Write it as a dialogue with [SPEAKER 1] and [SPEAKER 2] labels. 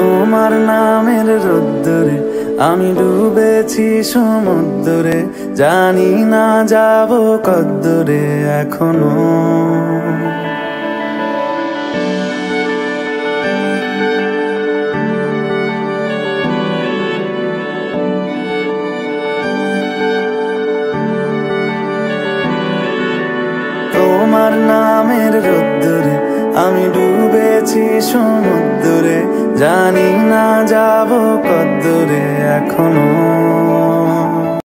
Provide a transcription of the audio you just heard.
[SPEAKER 1] তোমার নামের রোদ্দুরে আমি ডুবেছি সমুদ্রে, জানি না যাব কদ্দুরে এখনো। তোমার নামের রোদ্দুরে আমি ডুবেছি সমুদ্রে, জানি না যাব কদ্দুরে এখনো।